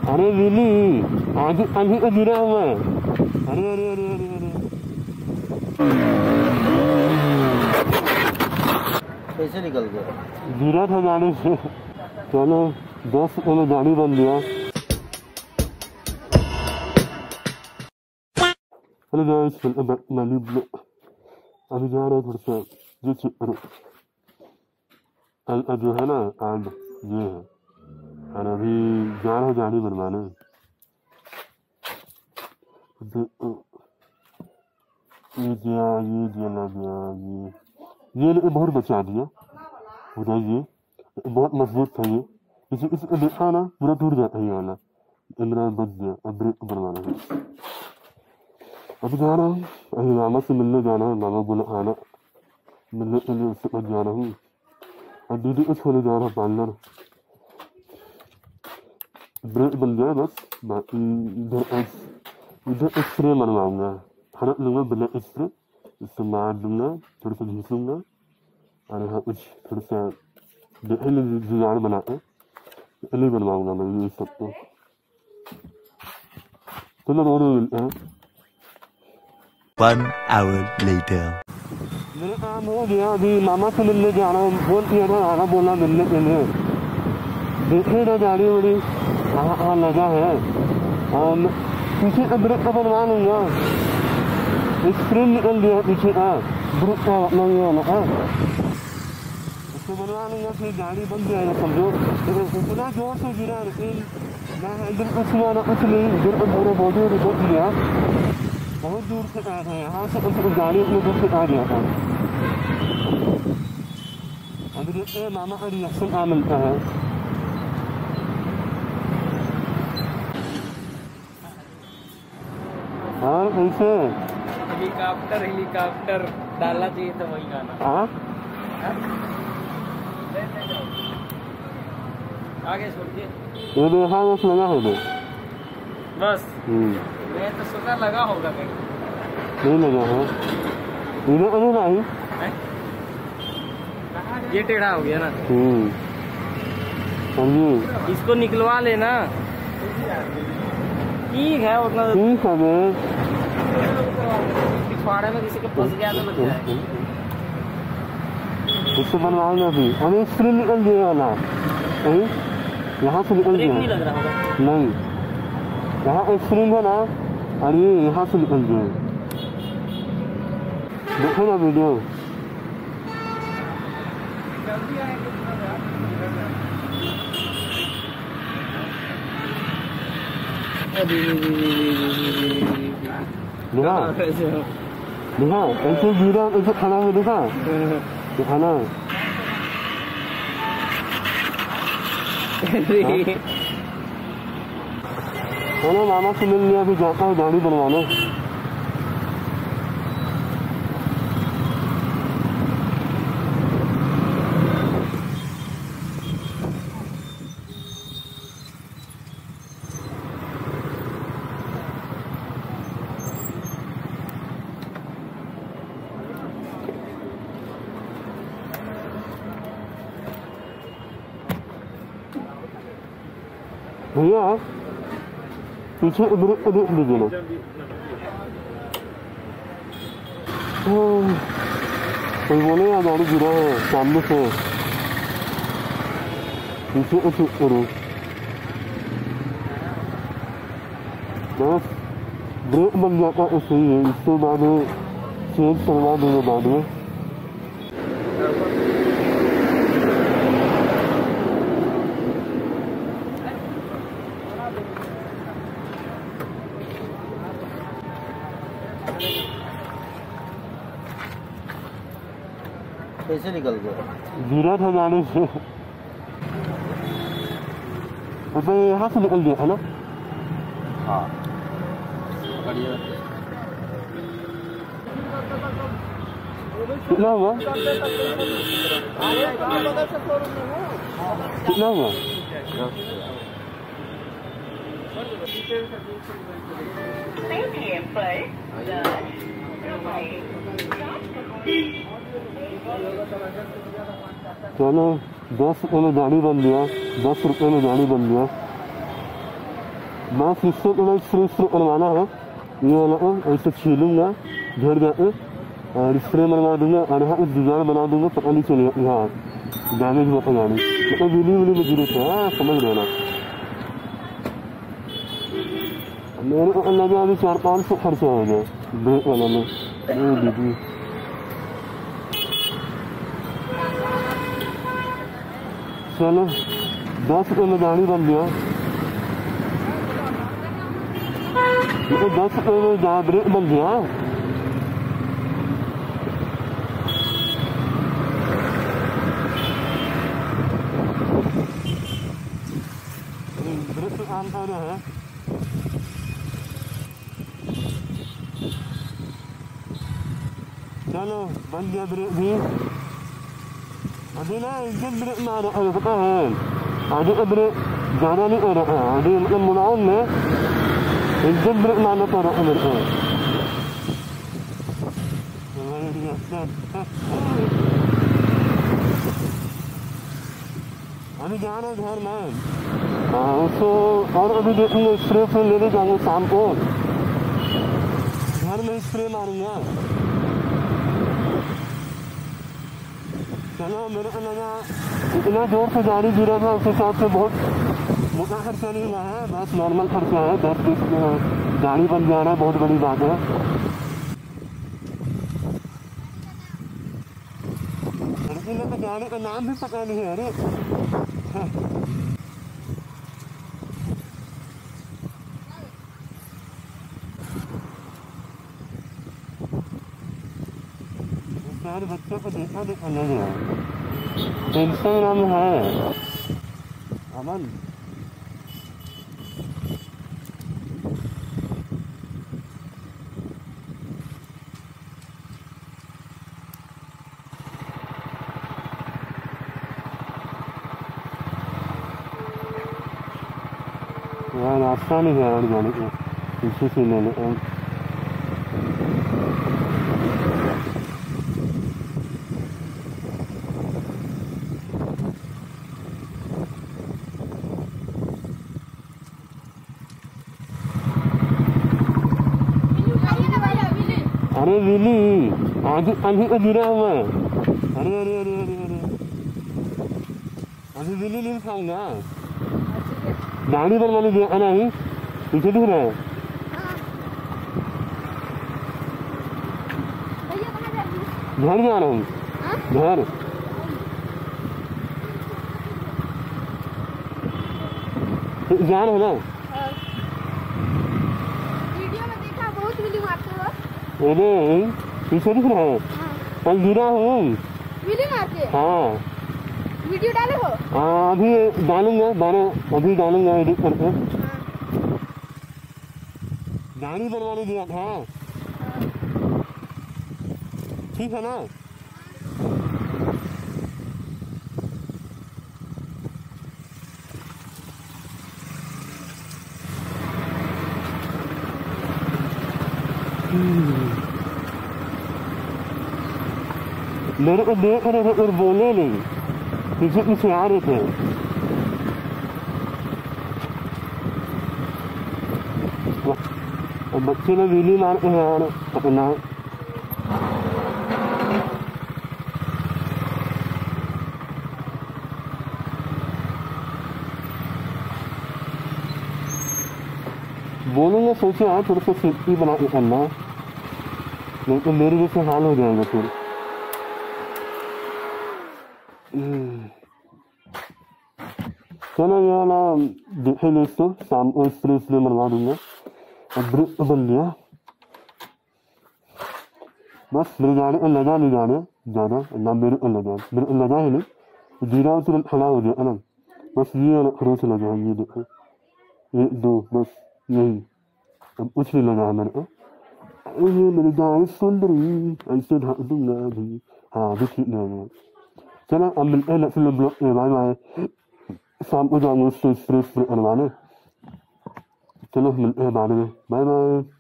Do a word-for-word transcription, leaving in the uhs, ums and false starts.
अरे विली आगे आगे का गिरा हुआ है। अरे अरे अरे अरे अरे कैसे निकल गया? गिरा था गाड़ी से। चलो दस रुपये में गाड़ी बन गया। Hello guys, welcome back to my new blog. अभी जा रहे हैं थोड़ा सा ये चेक करो जो है ना आज ये है और अभी जा रहे हैं गाड़ी बनवाने। ये गया ये जला गया ये ये ये बहुत बचा दिया। बताइए बहुत मजबूत था ये। इसे इसे देखा ना पूरा टूट जाता है ये वाला। इंद्रा बच गया। अब ब्रेक बनवाना है। अभी जा रहा हूँ, अभी मामा से मिलने जाना है। मामा बोला आना मिलने के लिए, उसके पास जा रहा हूँ। और दीदी को छोड़े जा रहा हूँ पार्लर। ब्रेक बन गया बस, बाकी इधर इधर स्प्रे बनवाऊंगा। हरक लूँगा ब्लैक स्प्रे, इससे मार दूँगा, थोड़ा सा घिसूँगा और यहाँ कुछ थोड़ा सा जुगाड़ बनाकर नहीं बनवाऊँगा मैं ये सब। तो चलो रोड में मिलते हैं। One hour later. मेरा काम हो गया, अभी मामा से मिलने जा रहा हूँ। फोन किया था, आना बोला मिलने के लिए। देखे ना गाड़ी वाड़ी हाँ हाँ लगा है और पीछे का ब्रेक का बनवा लूँगा। स्क्रीन निकल गया पीछे का ब्रेक का नहीं वाला है, उसको बनवा लूँगा। फिर गाड़ी बन जाएगा समझो। इतना जोर से गिरा लेकिन मैं हैंडल कुछ हुआ ना कुछ नहीं। इधर पर पूरा बॉडी रुक गया। बहुत दूर से आया था, यहाँ से उस गाड़ी अपने दूर से आ गया था। अभी देखते हैं मामा का रिएक्शन क्या मिलता है। और कैसे हेलीकॉप्टर हेलीकॉप्टर डालना चाहिए था वही गाना। हाँ आगे छोड़िए। ये देखा बस लगा हो गया बस। हम्म मैं तो सोचा लगा होगा कहीं। नहीं लगा है इधर अभी नहीं। ये टेढ़ा हो गया ना। हम्म समझिए, इसको निकलवा लेना। ठीक है उतना ठीक है मैं पिछवाड़े में किसी के फंस गया तो लग जाएगा। इससे बनवाऊंगा अभी। हमें स्क्रीन निकल गया वाला कहीं, यहाँ से निकल गया नहीं लग रहा होगा। नहीं, यहाँ स्क्रीन है ना और ये यहाँ से निकल गया। देखो ना वीडियो। देखा देखा ऐसे गिरा, ऐसे खाना में देखा दिखाना। चलो मामा से मिल लिया, अभी जाता हूँ गाड़ी बनवाने। भैया पीछे ब्रेक को देख लीजिए ना। कोई बोले यार गाड़ी गिरा है सामने से, पीछे को चेक करो। बस ब्रेक बन जाता है सही है। इसके बाद चेंज करवा देंगे बाद में। कैसे निकल गया? गिरा था गाड़ी से। तो यहाँ से निकल गया है ना। हाँ कितना हुआ कितना हुआ? चलो दस रुपये में गाड़ी बन गया। दस रुपये में गाड़ी बन गया। बस इससे तो मैं स्प्रे स्प्रे बनवाना है, ये वाला ऐसे छीलूंगा घेर जाके और स्प्रे बनवा दूंगा और यहाँ डिजाइन बना दूंगा, पता नहीं चलेगा यहाँ डैमेज होता गाड़ी तो बिली विली में जरूरत है। हाँ समझ लेना, मेरे को लगा अभी चार पाँच सौ खर्चा हो गया ब्रेक वाला में। दीदी चलो दस रुपये में गाड़ी बन गया, तो दस रुपये में जहाँ ब्रेक बन गया। ब्रेक तो काम कर रहा है, चलो बन गया ब्रेक भी। अभी ना इंजन ब्रेक में आ रहा है, पता है आगे का ब्रेक ज़्यादा नहीं आ रहा है, आगे मतलब मुलायम में इंजन ब्रेक मारना पड़ रहा है मेरे को। अभी जा रहे घर में, हाँ उसको और अभी देखेंगे स्प्रे फ्रे लेने जाऊँगा शाम को, घर में स्प्रे मारूंगा। चलो मेरे को लगा इतना जोर से गाड़ी गिरा था उस हिसाब से बहुत मोटा खर्चा नहीं हुआ है, बस नॉर्मल खर्चा है, दस बीस गाड़ी बन जा रहा है, बहुत बड़ी बात है। लड़की ने तो गाड़ी का नाम भी पता नहीं है। अरे सारे बच्चों को देखा देखा लग रहा है, इंस्टाग्राम है अमन। यार रास्ता नहीं है और जाने को, इसी से ले लें। अरे विली आज अभी तो गिरा हुआ है। अरे अरे अरे अरे अरे अभी विली नहीं खाऊंगा, गाड़ी पर मैंने दिया नहीं, पीछे दिख रहा है। घर जा रहा हूँ, घर जान हो ना। अरे पीछे दिख रहा है, कल गिरा हूँ। वीडियो मारते? हाँ वीडियो डाले हो? हाँ अभी डालूंगा, बारह अभी डालूंगा एडिट करके। गाड़ी बनवाने दिया था, ठीक है ना। मेरे को देख रहे थे और बोले नहीं, पीछे पीछे आ रहे थे। और बच्चे ने वीली मार के यार अपना बोलूंगा, सोचे हाँ थोड़ा सा सेफ्टी बना के करना, नहीं तो मेरे जैसे हाल हो जाएगा फिर। चलो ये वाला देखे दोस्तों, शाम को स्प्रे स्प्रे बनवा दूंगा। अब ब्रेक तो बन गया, बस मेरे गाड़ी को लगा नहीं जाने ज़्यादा ना, मेरे को लगा मेरे को लगा ही नहीं, जीरा तुरंत खड़ा हो गया ना, बस ये वाला खरोच लगा, ये देखो एक दो बस यही, अब कुछ नहीं लगा है मेरे को। ये मेरी गाड़ी सुंदरी ऐसे ढक दूंगा अभी, हाँ अभी ठीक नहीं है। चलो अब मिलते हैं नेक्स्ट ब्लॉग में, बाय बाय। शाम को जाऊंगा उससे स्प्रे स्प्रे करवाने, चलो मिलते हैं बाद में, बाय बाय।